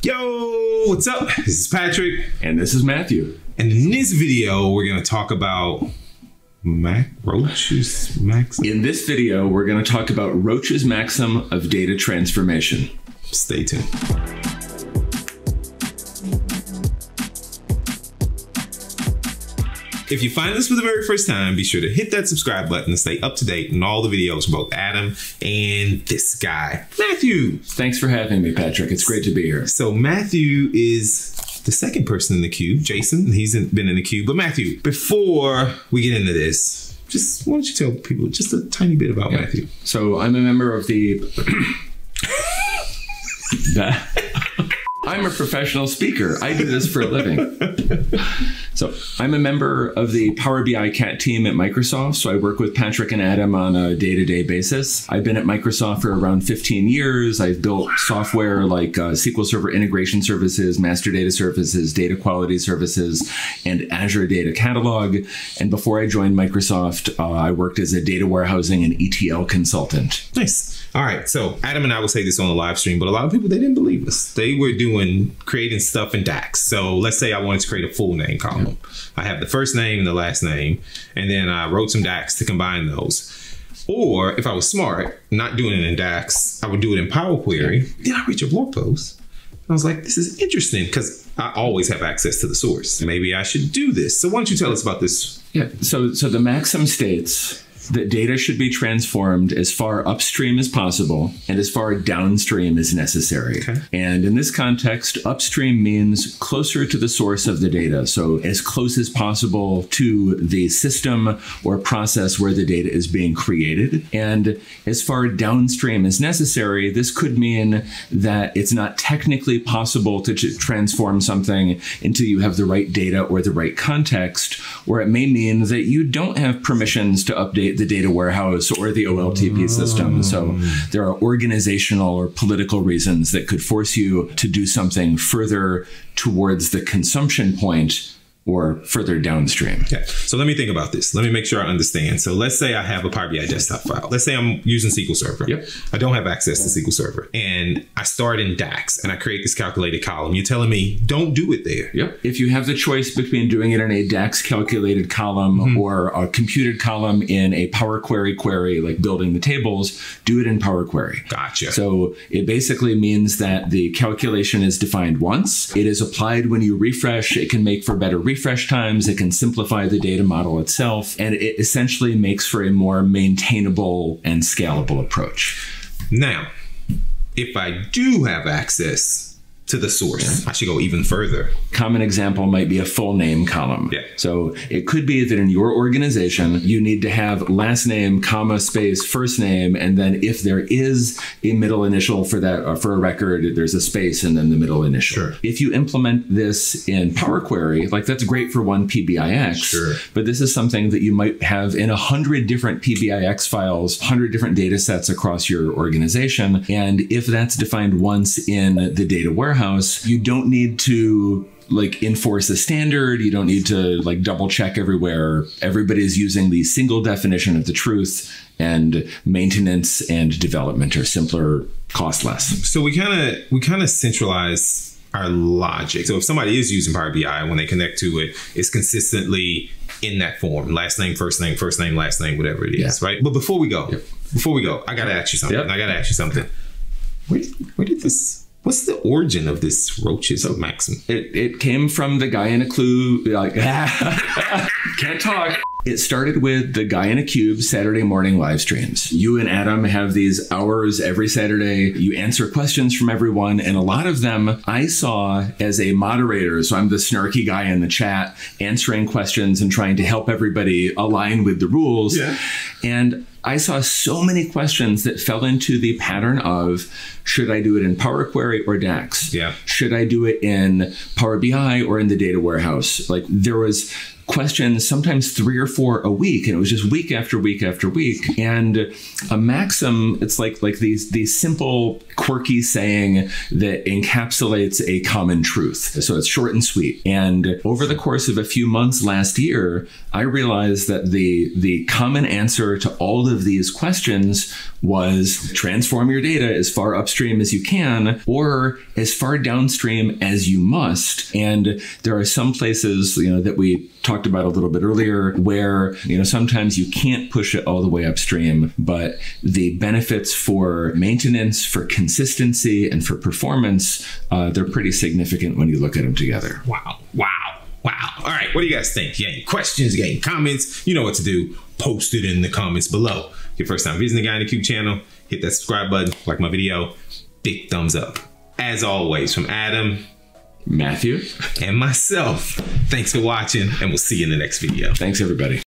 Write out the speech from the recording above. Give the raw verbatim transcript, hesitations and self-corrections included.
Yo, what's up? This is Patrick. And this is Matthew. And in this video, we're going to talk about Mac Roche's Maxim. In this video, we're going to talk about Roche's Maxim of data transformation. Stay tuned. If you find this for the very first time, be sure to hit that subscribe button to stay up to date on all the videos from both Adam and this guy, Matthew. Thanks for having me, Patrick. It's great to be here. So Matthew is the second person in the queue. Jason, he's in, been in the queue. But Matthew, before we get into this, just why don't you tell people just a tiny bit about yeah. Matthew? So I'm a member of the... that... I'm a professional speaker. I do this for a living. So I'm a member of the Power B I Cat team at Microsoft. So I work with Patrick and Adam on a day-to-day basis. I've been at Microsoft for around fifteen years. I've built software like uh, S Q L Server integration services, master data services, data quality services, and Azure Data Catalog. And before I joined Microsoft, uh, I worked as a data warehousing and E T L consultant. Nice. All right. So Adam and I will say this on the live stream, but a lot of people, they didn't believe us. They were doing creating stuff in DAX. So let's say I wanted to create a full name column. Yeah. I have the first name and the last name, and then I wrote some DAX to combine those. Or if I was smart, not doing it in DAX, I would do it in Power Query. Then I read your blog post. I was like, this is interesting because I always have access to the source. Maybe I should do this. So why don't you tell us about this? Yeah. So, so the Maxim states that data should be transformed as far upstream as possible and as far downstream as necessary. Okay. And in this context, upstream means closer to the source of the data. So as close as possible to the system or process where the data is being created. And as far downstream as necessary, this could mean that it's not technically possible to transform something until you have the right data or the right context, or it may mean that you don't have permissions to update the data warehouse or the O L T P system. So there are organizational or political reasons that could force you to do something further towards the consumption point or further downstream. Okay. So let me think about this. Let me make sure I understand. So let's say I have a Power B I desktop file. Let's say I'm using S Q L Server. Yep. I don't have access to S Q L Server. And I start in DAX and I create this calculated column. You're telling me don't do it there. Yep. If you have the choice between doing it in a DAX calculated column mm-hmm. or a computed column in a Power Query query, like building the tables, do it in Power Query. Gotcha. So it basically means that the calculation is defined once. It is applied when you refresh. It can make for better refresh. refresh times, it can simplify the data model itself, and it essentially makes for a more maintainable and scalable approach. Now, if I do have access to the source, yeah. I should go even further. Common example might be a full name column. Yeah. So it could be that in your organization, you need to have last name, comma, space, first name, and then if there is a middle initial for that, or for a record, there's a space and then the middle initial. Sure. If you implement this in Power Query, like that's great for one P B I X, sure. but this is something that you might have in a hundred different P B I X files, a hundred different data sets across your organization. And if that's defined once in the data warehouse, House, you don't need to like enforce a standard. You don't need to like double check everywhere. Everybody's using the single definition of the truth, and maintenance and development are simpler, cost less. So we kind of we kind of centralize our logic. So if somebody is using Power B I, when they connect to it, it's consistently in that form: last name, first name, first name, last name, whatever it is, yeah. right? But before we go, yep. before we go, I gotta ask you something. Yep. I gotta ask you something. Where did, where did this? What's the origin of this Roche's of Maxim? It, it came from the guy in a clue, like, can't talk. It started with the Guy in a Cube Saturday morning live streams. You and Adam have these hours every Saturday. You answer questions from everyone, and a lot of them I saw as a moderator. So I'm the snarky guy in the chat answering questions and trying to help everybody align with the rules. Yeah. And I saw so many questions that fell into the pattern of, should I do it in Power Query or DAX? Yeah. Should I do it in Power B I or in the data warehouse? Like there was questions, sometimes three or four a week, and it was just week after week after week. And a maxim, it's like like these these simple, quirky saying that encapsulates a common truth. So it's short and sweet. And over the course of a few months last year, I realized that the the common answer to all of these questions was transform your data as far upstream as you can, or as far downstream as you must. And there are some places, you know, that we talked about a little bit earlier where, you know, sometimes you can't push it all the way upstream, but the benefits for maintenance, for consistency, and for performance, uh, they're pretty significant when you look at them together. Wow. Wow. Wow. All right. What do you guys think? You got any questions? You got any comments? You know what to do. Post it in the comments below. If your first time visiting the Guy in the Cube channel, hit that subscribe button, like my video, big thumbs up. As always, from Adam, Matthew, and myself, thanks for watching, and we'll see you in the next video. Thanks, everybody.